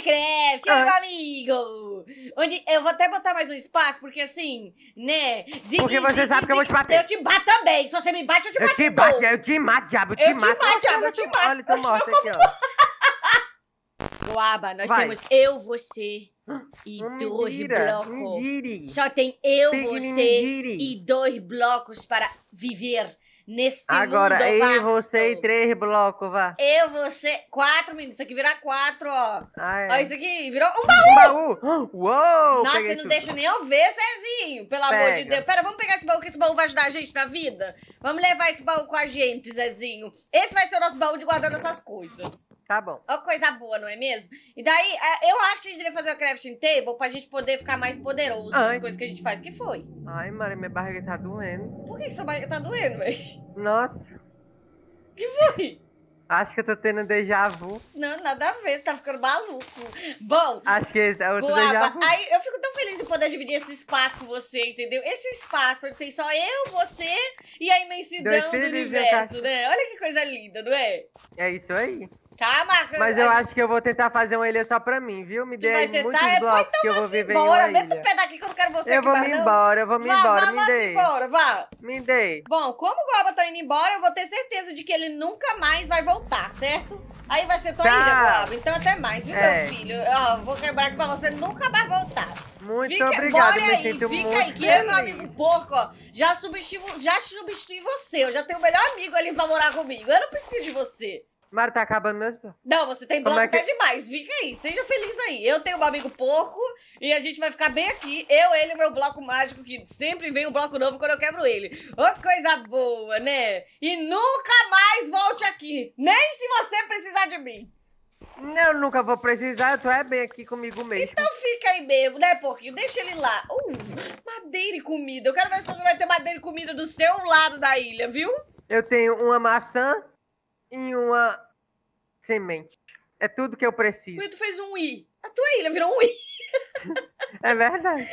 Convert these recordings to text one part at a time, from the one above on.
Minecraft, meu amigo! Onde eu vou até botar mais um espaço, porque assim, né? Porque você sabe que eu vou te bater. Eu te bato também. Se você me bate, eu te bato. Eu te mato, diabo, eu te mato. Eu te mato. Olha, tô morto aqui, ó. Goaba, nós temos eu, você e dois blocos. Mentira. Só tem eu, Pegue você mentira. e 2 blocos para viver neste Agora, mundo eu vasto. e você e 3 blocos, vá. Eu, você... 4, menino. Isso aqui vira 4, ó. Ah, é. Ó, isso aqui virou um baú. Um baú. Uou, Nossa, peguei você não tudo. deixa nem eu ver, Zezinho. Pelo amor de Deus. Pera, vamos pegar esse baú, que esse baú vai ajudar a gente na vida. Vamos levar esse baú com a gente, Zezinho. Esse vai ser o nosso baú de guardar nossas coisas. Tá bom. Ó, coisa boa, não é mesmo? E daí, eu acho que a gente deve fazer uma crafting table pra gente poder ficar mais poderoso nas coisas que a gente faz. Que foi? Ai, Maria, minha barriga tá doendo. Por que sua barriga tá doendo, velho? Nossa. Que foi? Acho que eu tô tendo déjà vu. Não, nada a ver, você tá ficando maluco. Bom, Acho que é outro Goaba, déjà vu. aí eu fico tão feliz em poder dividir esse espaço com você, entendeu? Esse espaço onde tem só eu, você e a imensidão do universo, né? Olha que coisa linda, não é? É isso aí. Calma, Mas eu acho que eu vou tentar fazer uma ilha só pra mim, viu? Me dê aí muitos blocos então que eu vou viver em embora. uma ilha. Meta o pé daqui que eu não quero você Eu aqui vou mais, me não. embora, eu vou me embora, me dê. Embora, vá. Me dê. Bom, como o Goaba tá indo embora, eu vou ter certeza de que ele nunca mais vai voltar, certo? Aí vai ser tua ilha, Goaba. Então até mais, viu, meu filho? Ó, vou quebrar aqui pra você nunca mais voltar. Muito obrigado, bora me aí, sinto fica muito aí, que eu e meu feliz. amigo porco, ó, já substituí você. Eu já tenho o melhor amigo ali pra morar comigo. Eu não preciso de você. Mara, tá acabando meus blocos. Não, você tem bloco Como é que- até demais. Fica aí, seja feliz aí. Eu tenho meu amigo porco e a gente vai ficar bem aqui. Eu, ele e meu bloco mágico, que sempre vem um bloco novo quando eu quebro ele. Ô, coisa boa, né? E nunca mais volte aqui. Nem se você precisar de mim. Não, eu nunca vou precisar, eu tô bem aqui comigo mesmo. Então fica aí mesmo, né, porquinho? Deixa ele lá. Madeira e comida. Eu quero ver se você vai ter madeira e comida do seu lado da ilha, viu? Eu tenho uma maçã e uma semente. É tudo que eu preciso. E tu fez um i. A tua ilha virou um i. É verdade.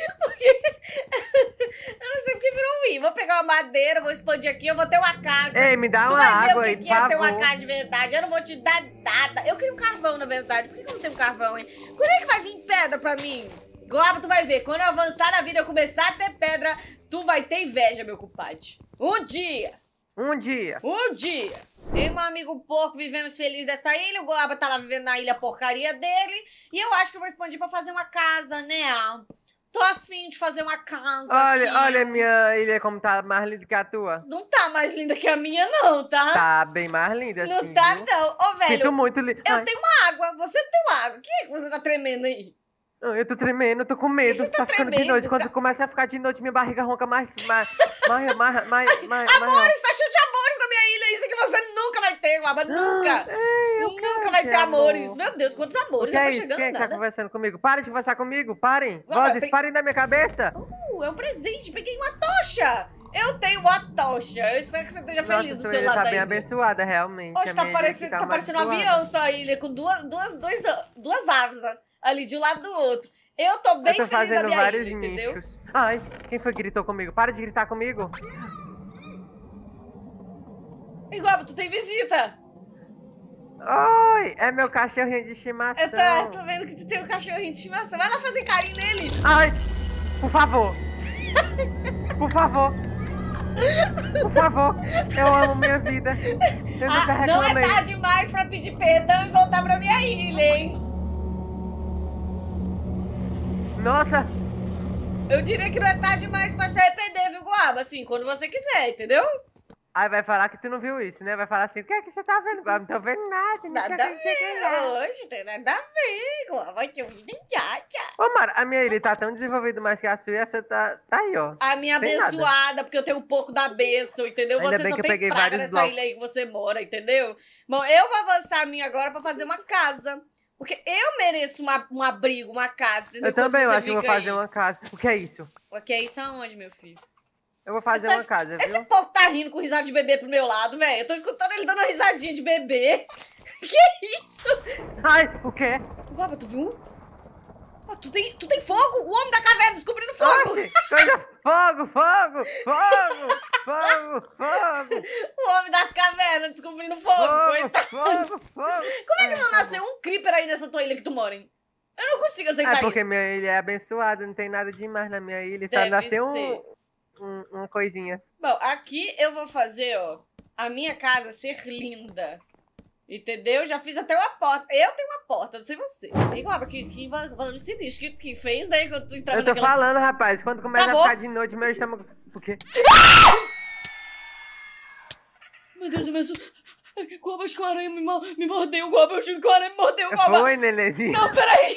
Eu não sei porque virou um i. Vou pegar uma madeira, vou expandir aqui, eu vou ter uma casa. Ei, me dá Tu uma vai ver água o aí, que por é ter uma favor. casa de verdade. Eu não vou te dar nada. Eu queria um carvão, na verdade. Por que eu não tenho carvão, hein? Quando é que vai vir pedra pra mim? Goaba, tu vai ver. Quando eu avançar na vida e eu começar a ter pedra, tu vai ter inveja, meu compadre. Um dia. Um dia. Um dia. Eu e meu amigo porco vivemos felizes dessa ilha. O Goaba tá lá vivendo na ilha porcaria dele. E eu acho que eu vou expandir pra fazer uma casa, né? Tô afim de fazer uma casa aqui. Olha a minha ilha como tá mais linda que a tua. Não tá mais linda que a minha, não, tá? Tá bem mais linda, Não assim, tá, viu? não. Ô, velho, Sinto muito lindo. eu tenho uma água. Você tem uma água. O que é que você tá tremendo aí? Eu tô tremendo, eu tô com medo. Você tá ficando de tremendo, noite. Quando começa a ficar de noite, minha barriga ronca mais. Amores, tá cheio de amores na minha ilha. Isso que você nunca vai ter, Goaba. Nunca. Nunca vai ter amores. Meu Deus, quantos amores. O que Eu é tô isso? chegando Quem é que tá nada. conversando comigo? Para de conversar comigo, parem. Goaba, Vozes, parem da minha cabeça. É um presente. Peguei uma tocha. Eu tenho uma tocha. Eu espero que você esteja feliz do Nossa, seu sua ilha lado tá da bem ilha. abençoada, realmente. Hoje A tá minha ilha parecendo, fica tá parecendo um abençoada. avião sua ilha, com duas aves ali de um lado do outro. Eu tô bem Eu tô feliz da fazendo minha vários ilha, entendeu? nichos. Ai, quem foi que gritou comigo? Para de gritar comigo. Igual, tu tem visita. Oi, é meu cachorrinho de estimação. Eu tô vendo que tu tem um cachorrinho de estimação. Vai lá fazer carinho nele. Ai, por favor. Por favor. Por favor. Eu amo minha vida. Eu nunca Não reclamei. é tarde demais pra pedir perdão e voltar pra minha ilha, hein? Nossa, Eu diria que não é tarde demais pra se arrepender, viu, Goaba? Assim, quando você quiser, entendeu? aí vai falar que tu não viu isso, né? Vai falar assim, o que é que você tá vendo? Eu não tô vendo nada. Não Nada sei a o que você quer. ver, hoje tem nada a ver, Goaba. Que eu vi tchá. Ô, Mara, a minha ilha tá tão desenvolvida mais que a sua e a sua tá aí, ó. A minha Sem nada. abençoada, porque eu tenho um pouco da bênção, entendeu? Ainda Você bem só que eu tem peguei praga vários nessa blocos. ilha aí que você mora, entendeu? Bom, eu vou avançar a minha agora pra fazer uma casa. Porque eu mereço um abrigo, uma casa, entendeu? Eu também, eu Enquanto acho que você eu vou fica fazer aí. uma casa. O que é isso? Ok, isso aonde, meu filho? Eu vou fazer uma casa, Esse viu? povo tá rindo com risada de bebê pro meu lado, velho. Eu tô escutando ele dando uma risadinha de bebê. Que isso? Ai, o quê? Guapa, tu viu? Ó, tu tem fogo? O homem da caverna descobrindo fogo. Oxi, coisa... Fogo, fogo, fogo, fogo, fogo, O homem das cavernas descobrindo fogo. fogo, Coitado. fogo, fogo. Como é que não nasceu um creeper aí nessa tua ilha que tu mora, hein? Eu não consigo aceitar É porque isso. minha ilha é abençoada, não tem nada demais na minha ilha. Só Deve nasceu ser. uma coisinha. Bom, aqui eu vou fazer, ó, a minha casa ser linda. Entendeu? Já fiz até uma porta. Eu tenho uma porta, não sei você. Igual, que valor sinistro que fez, né? Quando tu entrava Eu tô naquela... falando, rapaz, quando começa Travou. a ficar de noite, meu estômago... Por quê? Meu Deus, eu mesmo... Guaba, acho que o aranha me mordeu, Guaba. Eu juro que o aranha me mordeu, Guaba. Foi, nenenzinho? Não, peraí.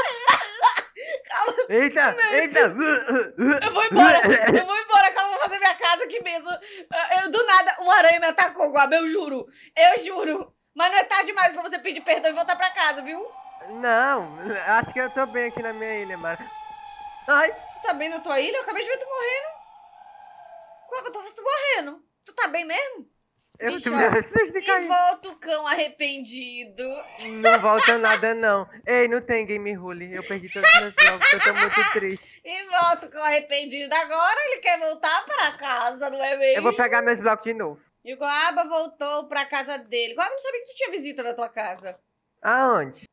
Eita, eita! Eu vou embora, que eu vou fazer minha casa aqui mesmo. Do nada, um aranha me atacou, Guaba, eu juro. Eu juro. Mas não é tarde demais pra você pedir perdão e voltar pra casa, viu? Não, acho que eu tô bem aqui na minha ilha, Mara. Ai, Tu tá bem na tua ilha? Eu acabei de ver tu morrendo. Guaba, tu morrendo. Tu tá bem mesmo? eu Bicho, tomei um susto de E cair. volta o cão arrependido. Não volta nada, não. Ei, não tem game rule. Eu perdi todos os meus blocos, eu tô muito triste. E volta o cão arrependido. Agora ele quer voltar para casa, não é mesmo? Eu vou pegar meus blocos de novo. E o Guaba voltou pra casa dele. Guaba, não sabia que tu tinha visita na tua casa. Aonde?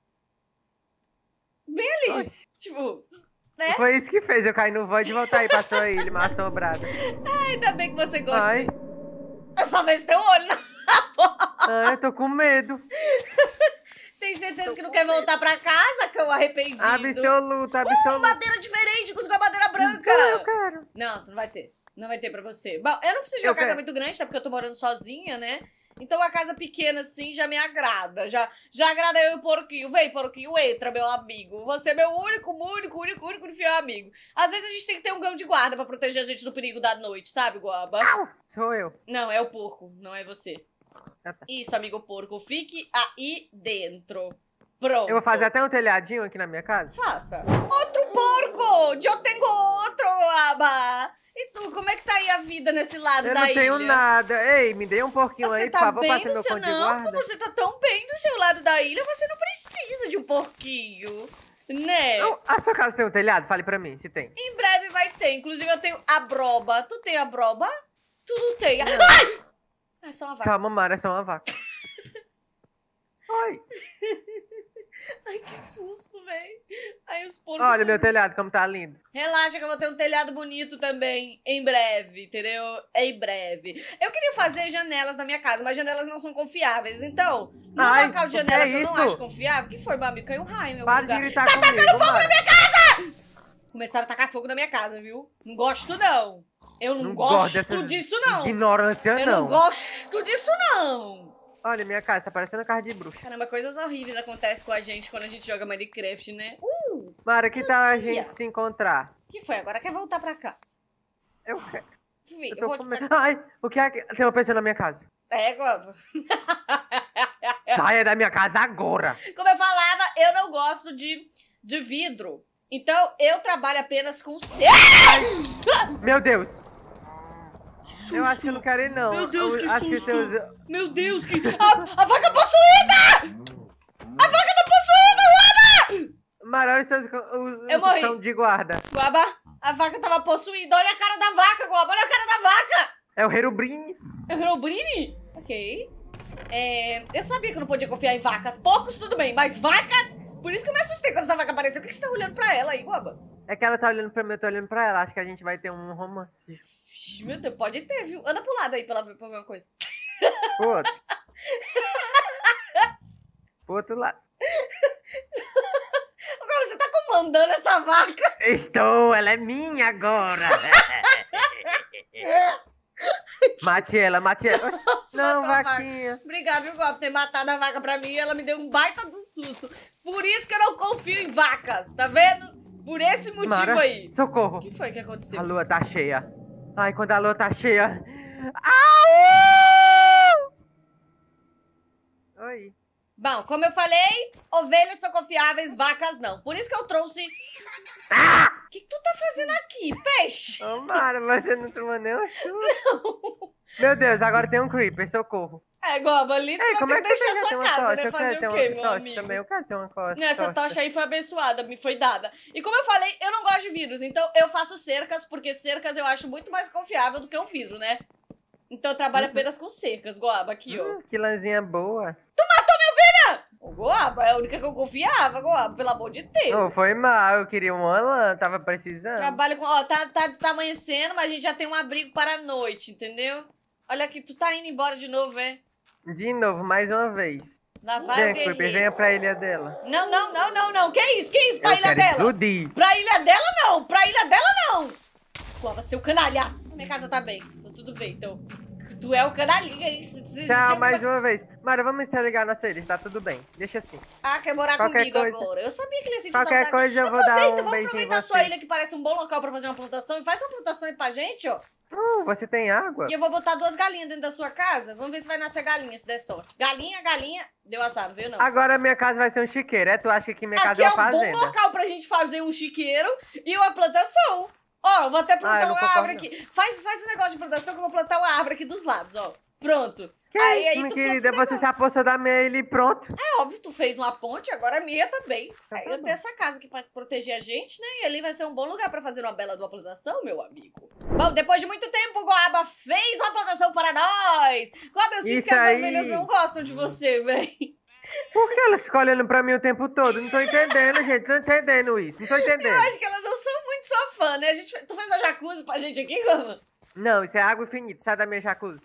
Bem ali. Oxe, Tipo, né? foi isso que fez eu cair no void e voltar aí pra sua ilha, mal assombrada. Ainda bem que você gosta. Ai, Eu só vejo teu olho na porta. ai, eu tô com medo. Tem certeza que não quer voltar pra casa, cão arrependido? Absoluto, absoluto. Madeira diferente, conseguiu a madeira branca. Eu quero. Não, tu não vai ter. Não vai ter pra você. Bom, eu não preciso de uma Eu casa quero. muito grande, tá? Porque eu tô morando sozinha, né? Então uma casa pequena assim já me agrada. Já agrada eu e o porquinho. Vem, porquinho, entra, meu amigo. Você é meu único e fiel amigo. Às vezes a gente tem que ter um cão de guarda pra proteger a gente do perigo da noite, sabe, Guaba? Au, sou eu. Não, é o porco, não é você. Ah, tá. Isso, amigo porco. Fique aí dentro. Pronto. Eu vou fazer até um telhadinho aqui na minha casa. Faça. Outro porco! Eu tenho outro, Guaba! E tu, como é que tá aí a vida nesse lado Eu da não ilha? tenho nada. Ei, me dê um pouquinho Você aí, por tá favor, bem passa do meu seu... cão de Não, guarda. você tá tão bem do seu lado da ilha, você não precisa de um porquinho, né? Não, a sua casa tem um telhado? Fale pra mim, se tem. Em breve vai ter. Inclusive, eu tenho a broba. Tu tem a broba? Tu não tem. Não. Ai! É só uma vaca. Calma, Mara, é só uma vaca. Oi. Ai, que susto, velho. Aí os porcos... Olha são- meu telhado, como tá lindo. Relaxa que eu vou ter um telhado bonito também, em breve, entendeu? Em breve. Eu queria fazer janelas na minha casa, mas janelas não são confiáveis. Então, no Ai, local de o que janela é que eu não isso? acho confiável, que foi, Babi? Caiu um raio em algum Para de lugar. gritar comigo, Mara. Começaram a tacar fogo na minha casa, viu? Não gosto, não. Eu não, Não gosto gosto dessas disso, não. Ignorância, Eu não gosto disso, não. Olha, minha casa tá parecendo casa de bruxa. Caramba, coisas horríveis acontecem com a gente quando a gente joga Minecraft, né? Mara, que tal a Lucia. gente se encontrar? Que foi? Agora quer voltar pra casa. Eu quero. Filho, Eu tô com medo. Ai, o que é que... Tem uma pessoa na minha casa. É, Guapa. Saia da minha casa agora. Como eu falava, eu não gosto de vidro. Então, eu trabalho apenas com cera. Meu Deus. Eu acho que eu não quero ir, não. Meu Deus, Eu que acho susto. seus... Meu Deus, que... A vaca possuída! A vaca tá possuída, Mara, olha os seus Eu morri. cão de guarda. Guaba. A vaca tava possuída. Olha a cara da vaca, Guaba. Olha a cara da vaca. É o Herobrine. É o Herobrine? Ok. Eu sabia que eu não podia confiar em vacas. Porcos, tudo bem, mas vacas... Por isso que eu me assustei quando essa vaca apareceu. Por que você tá olhando pra ela aí, Guaba? É que ela tá olhando pra mim, eu tô olhando pra ela. Acho que a gente vai ter um romance. Vixe, meu Deus, pode ter, viu? Anda pro lado aí pra ver uma coisa. Pro outro. Pro outro lado. Agora você tá comandando essa vaca. Estou, ela é minha agora. Mate ela, mate ela. Nossa, Não, matou a vaca. vaquinha. Obrigada, viu, Guapa, por ter matado a vaca pra mim. Ela me deu um baita do susto. Por isso que eu não confio em vacas, tá vendo? Por esse motivo Mara, aí. socorro. O que foi que aconteceu? A lua tá cheia. Ai, quando a lua tá cheia. Au! Oi. Bom, como eu falei, ovelhas são confiáveis, vacas não. Por isso que eu trouxe... O que tu tá fazendo aqui, peixe? Ô, Mara, você não tomou nenhum susto. Meu Deus, agora tem um creeper, socorro. Guaba, ali você Ei, vai como ter é que que você deixar quer ter sua uma casa, tocha? né? Eu Fazer quero o ter quê, uma meu tocha amigo? também. Eu quero ter uma tocha. Essa tocha aí foi abençoada, me foi dada. E como eu falei, eu não gosto de vidros, então eu faço cercas, porque cercas eu acho muito mais confiável do que um vidro, né? Então eu trabalho apenas com cercas, Guaba, aqui, ó. Que lãzinha boa. lã? Ô, Goaba, é a única que eu confiava, Goaba, pelo amor de Deus. Não, foi mal, eu queria uma lã, tava precisando. Trabalho com... Ó, tá amanhecendo, mas a gente já tem um abrigo para a noite, entendeu? Olha aqui, tu tá indo embora de novo, é? De novo, mais uma vez. Lá vai o Vem, Cooper, guerreiro. venha pra ilha dela. Não. Que isso? Pra Eu ilha quero dela? explodir. Pra ilha dela, não. Pra ilha dela, não. Goaba, seu canalha. Minha casa tá bem. Tá tudo bem, então. Tu é o canalhinha, hein? Tchau, mais uma vez. Mara, vamos interligar nossa ilha, tá tudo bem. Deixa assim. Ah, quer morar Qualquer comigo coisa- agora. Eu sabia que ele ia sentir Qualquer saudade. coisa eu vou dar Aproveita, um vamos beijinho em aproveitar a você. sua ilha que parece um bom local pra fazer uma plantação. E faz uma plantação aí pra gente, ó. Você tem água? E eu vou botar 2 galinhas dentro da sua casa. Vamos ver se vai nascer galinha, se der sorte. Galinha. Deu azar, não veio não. Agora minha casa vai ser um chiqueiro, é? Tu acha que minha casa Aqui é é uma um bom fazenda? local pra gente fazer um chiqueiro e uma plantação. Ó, eu vou até plantar eu não uma concordo, árvore aqui. Faz um negócio de plantação que eu vou plantar uma árvore aqui dos lados, ó. Pronto. Que aí isso, minha tu querida? planta esse Você se apossou da minha ilha e pronto. É óbvio, tu fez uma ponte, agora a minha também. Aí tá eu bom. tenho essa casa aqui pra proteger a gente, né? E ali vai ser um bom lugar pra fazer uma bela de uma plantação, meu amigo. Bom, depois de muito tempo, o Goaba fez uma plantação para nós. Goaba, eu sinto Isso que as aí. ovelhas não gostam de você, véi. Por que elas ficam olhando pra mim o tempo todo? Não tô entendendo, gente. Não tô entendendo isso. Não tô entendendo. Eu acho que elas não são muito sua fã, né? Tu fez uma jacuzzi pra gente aqui, Goaba? Não, isso é água infinita. Sai da minha jacuzzi.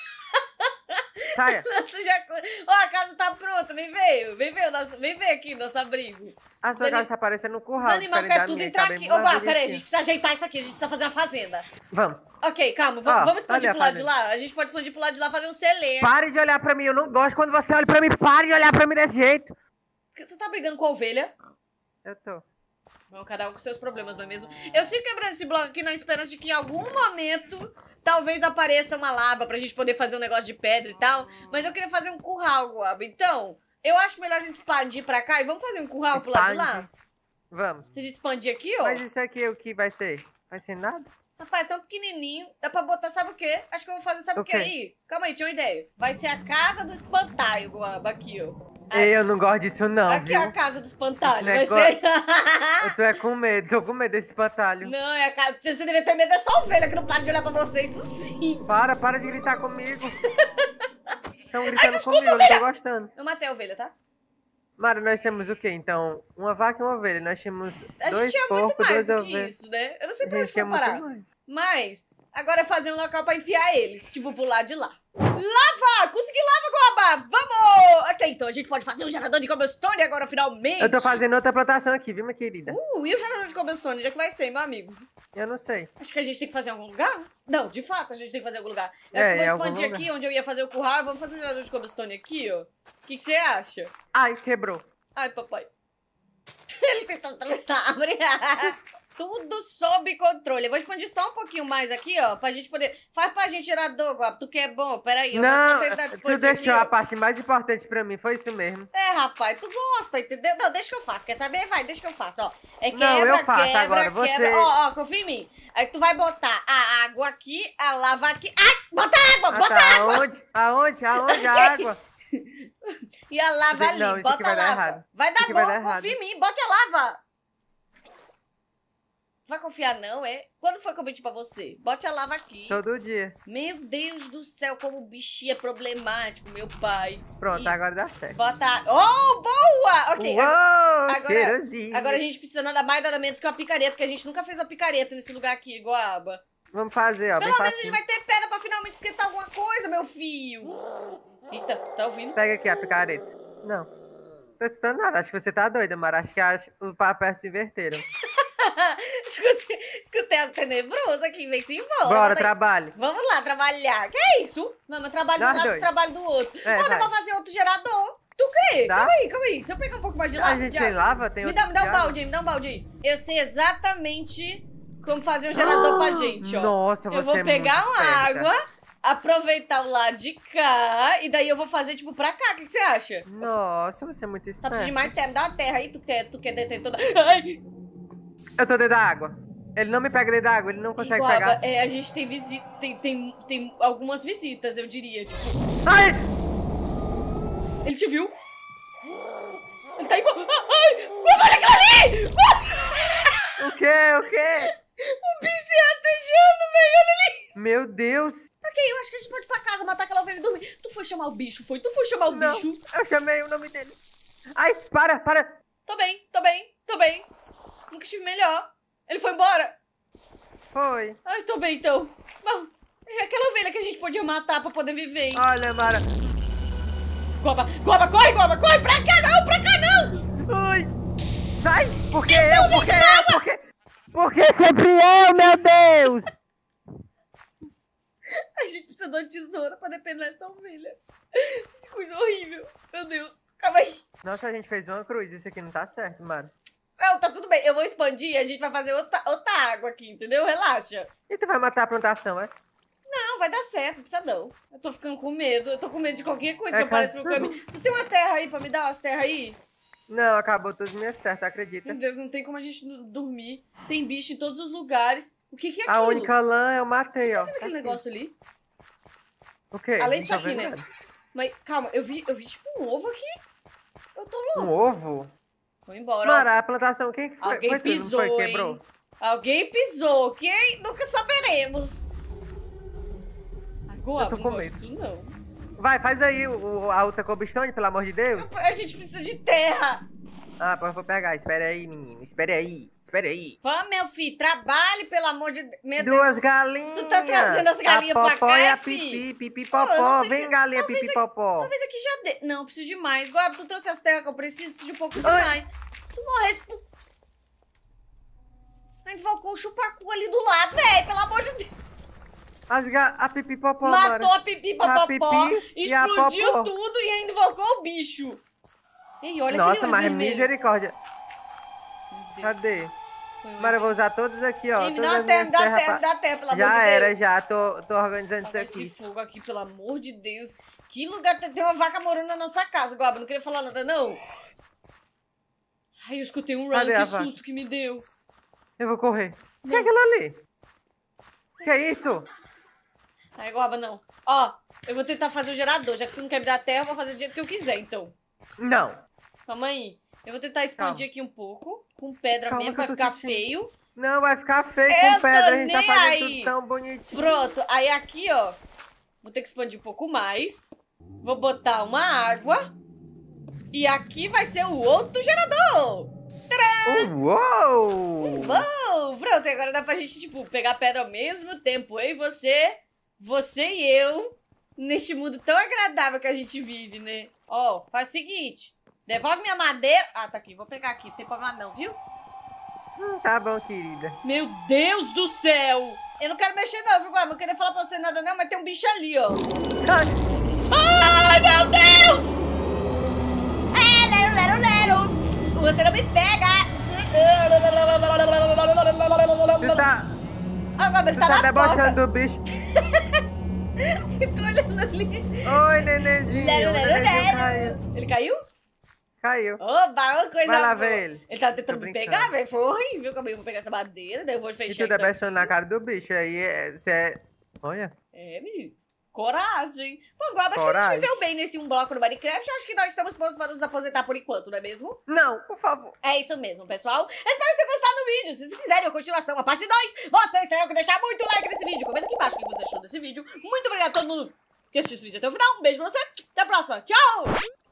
Saia. Nossa jacuzzi. Ó, a casa tá pronta, vem ver aqui nosso abrigo. A sua Os casa tá parecendo um Os curral. animais diferente querem da tudo minha, entrar tá bem aqui. Ô, Goaba, peraí, a bonitinha. gente precisa ajeitar isso aqui, a gente precisa fazer uma fazenda. Vamos. Ok, calma, Ó, vamos expandir olha pro a lado de lá? A gente pode expandir pro lado de lá, fazer um celeiro. Pare de olhar pra mim. Eu não gosto quando você olha pra mim. Pare de olhar pra mim desse jeito. Tu tá brigando com a ovelha? Eu tô. Bom, cada um com seus problemas, não é mesmo? Eu sigo quebrando esse bloco aqui na esperança de que em algum momento talvez apareça uma lava pra gente poder fazer um negócio de pedra e tal. Mas eu queria fazer um curral, Goaba. Então, eu acho melhor a gente expandir pra cá e vamos fazer um curral pro lado de lá? Expande. Vamos. Se a gente expandir aqui, ó. Mas isso aqui o que vai ser? Vai ser nada? Rapaz, é tão pequenininho. Dá pra botar, sabe o quê? Acho que eu vou fazer, sabe o O quê quê? aí? Calma aí, tinha uma ideia. Vai ser a casa do espantalho, Goaba, aqui, ó. Ai, Eu não gosto disso não, aqui viu? é a casa do espantalho. Esse Vai ser... Eu tô é com medo. Tô com medo desse espantalho. Não, é a casa... Você devia ter medo dessa ovelha que não para de olhar pra você, isso sim. Para de gritar comigo. Estão gritando desculpa, comigo, eu não tô gostando. Eu matei a ovelha, tá? Mara, nós temos o quê, então? Uma vaca e uma ovelha. Nós tínhamos A dois gente tinha muito porcos, mais duas do que ovelhas. isso, né? Eu não sei A pra onde gente tinha foi muito parar. mais. Mas, agora é fazer um local pra enfiar eles. Tipo, pro lado de lá. Lava! Consegui lava, Goaba! Vamos! Ok, então a gente pode fazer um gerador de cobblestone agora, finalmente. Eu tô fazendo outra plantação aqui, viu, minha querida? E o gerador de cobblestone? Onde é que vai ser, meu amigo? Eu não sei. Acho que a gente tem que fazer em algum lugar? Não, de fato a gente tem que fazer em algum lugar. Eu É, acho que eu em vou algum expandir lugar. aqui onde eu ia fazer o curral. Vamos fazer um gerador de cobblestone aqui, ó. O que você acha? Ai, quebrou. Ai, papai. Ele tentou atravessar a árvore. Tudo sob controle. Eu vou expandir só um pouquinho mais aqui, ó. Pra gente poder... Faz pra gente gerador, Guapa. Tu que é bom. Peraí, eu vou só Não, terminar de tu expandir deixou aqui, a ó. parte mais importante pra mim, foi isso mesmo. É, rapaz, tu gosta, entendeu? Não, deixa que eu faço. Quer saber? Vai, deixa que eu faço, ó. É Não, quebra, eu faço quebra, agora, você- quebra. Ó, confia em mim. Aí tu vai botar a água aqui, a lava aqui. Ai, bota água, Ah, bota tá, água. aonde a água? E a lava ali, Não, isso aqui bota a vai dar lava. errado. Vai dar Isso aqui bom, vai dar confia em mim, bote a lava. Vai confiar não, é? Quando foi que eu menti pra você? Bote a lava aqui. Todo dia. Meu Deus do céu, como o bichinho é problemático, meu pai. Pronto, Isso. agora dá certo. Bota... Oh, boa! Ok, Uou, agora- cheirosinho. agora a gente precisa nada mais, nada menos que uma picareta, porque a gente nunca fez uma picareta nesse lugar aqui, Goaba. Vamos fazer, ó, bem Pelo menos a gente facinho. vai ter pedra pra finalmente esquentar alguma coisa, meu filho. Eita, tá ouvindo? Pega aqui a picareta. Não. Tô escutando nada, acho que você tá doida, Mara. Acho que os papéis se inverteram. Escutei algo tenebroso aqui, vem-se embora. Bora, Manda aí. trabalho. Vamos lá trabalhar. Que é isso? Não, meu trabalho de um Nós lado, dois. trabalho do outro. É, Dá vai. pra fazer outro gerador. Tu crê? Dá? Calma aí. Deixa eu pegar um pouco mais de lá. A gente tem lava? Tem Me outro dá um diabo? balde aí, me dá um balde aí. Eu sei exatamente como fazer um gerador pra gente, ó. Nossa, você Eu vou é pegar muito uma esperta. água, aproveitar o lado de cá, e daí eu vou fazer, tipo, pra cá. O que você acha? Nossa, você é muito Só esperta. preciso de mais terra. Me dá uma terra aí, tu quer detentor da... Ai! Eu tô dentro da água. Ele não me pega dentro da água, ele não consegue Iguaba, pegar. a gente tem visita, tem algumas visitas, eu diria, tipo... Ai! Ele te viu? Ele tá embora. Ai! Olha aquilo ali! O quê? O bicho se rastejando, velho. Olha ali. Meu Deus. Ok, eu acho que a gente pode ir pra casa, matar aquela ovelha e dormir. Tu foi chamar o bicho, foi? Tu foi chamar o Não, bicho? eu chamei o nome dele. Ai, para. Tô bem. Nunca estive melhor. Ele foi embora. Foi. Ai, tô bem, então. Bom, é aquela ovelha que a gente podia matar pra poder viver, hein? Olha, Mara. Goba, corre, Goba, corre! Pra cá não! Ai. Sai! Por que eu? Por que sempre eu, meu Deus? A gente precisa de uma tesoura pra depender dessa ovelha. Que coisa horrível. Meu Deus. Calma aí. Nossa, a gente fez uma cruz. Isso aqui não tá certo, Mara. Não, tá tudo bem. Eu vou expandir e a gente vai fazer outra água aqui, entendeu? Relaxa. E tu vai matar a plantação, é? Não, vai dar certo, não precisa não. Eu tô ficando com medo. Eu tô com medo de qualquer coisa É, que apareça no meu caminho. Tu tem uma terra aí pra me dar umas terras aí? Não, acabou todas as minhas terras, acredita? Meu Deus, não tem como a gente dormir. Tem bicho em todos os lugares. O que é aquilo? A única lã eu matei, ó. Tá vendo aquele negócio ali? O quê? Além Não disso tô aqui, vendo né? nada. Mas, calma, eu vi tipo um ovo aqui. Eu tô louco. Um ovo? Vou embora. Mara, a plantação, quem que foi? Alguém Foi tu, não pisou, foi? hein? Quebrou? Alguém pisou, ok? Nunca saberemos. Agora, Eu tô não com gosto medo. disso, não. Vai, faz aí a outra cobblestone, pelo amor de Deus. A gente precisa de terra. Ah, pô, eu vou pegar. Espera aí, menino. Espera aí. Vá, meu filho, trabalhe, pelo amor de Deus. Meu Deus. Duas galinhas. Tu tá trazendo as galinhas pra Popó cá, e a fi? pipi Eu não popó. sei Vem, se- galinha, talvez pipi popó. Talvez aqui já dê. Não, preciso de mais. Guarda, tu trouxe as terras que eu preciso de um pouco Ai. demais. Tu morresse por... A gente invocou o chupacu ali do lado, velho, pelo amor de Deus. A pipi popó, Matou Mara. a pipi A popopó, pipi e a explodiu popó. tudo e ainda invocou o bicho. Ei, olha Nossa, aquele olho mas vermelho. misericórdia. Meu Deus, Cadê? foi um Mara, eu vou usar todos aqui, ó. Ei, me Todas dá as terra, minhas me dá terras terra, pra- me dá terra, pelo amor Já de Deus. era, já. Tô organizando isso Apaga esse aqui. fogo aqui, pelo amor de Deus. Que lugar tem uma vaca morando na nossa casa, Guaba? Não queria falar nada, não. Ai, eu escutei um run, Cadê que a vaca? susto que me deu. Eu vou correr. O que é Não. aquilo ali? Que é isso? Ai, Guaba, não. Ó, eu vou tentar fazer o gerador. Já que tu não quer me dar terra, eu vou fazer do jeito que eu quiser, então. Não. Calma aí. Eu vou tentar expandir Calma. aqui um pouco. Com pedra Calma mesmo, que eu vai tô ficar sentindo. feio. Não, vai ficar feio Eu com tô pedra. A gente tá nem fazendo aí. tudo tão bonitinho. Pronto. Aí aqui, ó. Vou ter que expandir um pouco mais. Vou botar uma água. E aqui vai ser o outro gerador. Uou! Uou, pronto, agora dá pra gente, tipo, pegar pedra ao mesmo tempo. Eu e você e eu, neste mundo tão agradável que a gente vive, né? Ó, faz o seguinte, devolve minha madeira. Ah, tá aqui, vou pegar aqui, não tem problema não, viu? Tá bom, querida. Meu Deus do céu! Eu não quero mexer não, viu, Guarda? Não queria falar pra você nada não, mas tem um bicho ali, ó. Ai, Ai, meu Deus! Lero, lero. Você não me pega! Tu tá, Ah, Guarda, ele tu tá tá na porta. debochando do bicho. Tô olhando ali. Oi, nenenzinho. Lero, O lero, nenenzinho lero. Ele caiu? Caiu. Oba, uma coisa Vai lá boa. ver ele. Ele tá tentando Tô me brincando. pegar, velho. Foi horrível. Calma aí, eu vou pegar essa madeira, daí eu vou E fechar tu isso debochando na aqui. cara do bicho. Aí você é... Olha. É, menino. Coragem. Bom, Guaba, acho que a Coragem. gente viveu bem nesse um bloco no Minecraft. Acho que nós estamos prontos para nos aposentar por enquanto, não é mesmo? Não, por favor. É isso mesmo, pessoal. Espero que tenham gostado do vídeo. Se vocês quiserem a continuação, a parte 2, vocês terão que deixar muito like nesse vídeo. Comenta aqui embaixo o que você achou desse vídeo. Muito obrigado a todo mundo que assistiu esse vídeo até o final. Um beijo pra você. Até a próxima. Tchau!